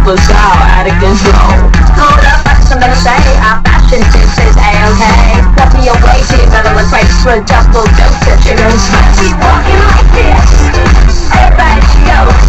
was out of control. Hold up, that's what I'm gonna say. Our fashion sense is A-okay. Got me away to another one place for a double dose of sugar and spice. Keep walking like this. Everybody go.